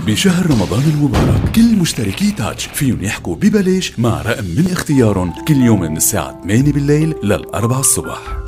بشهر رمضان المبارك كل مشتركي تاج فيهم يحكوا ببلاش مع رقم من اختيارهم كل يوم من الساعة 8 بالليل لل4 الصبح.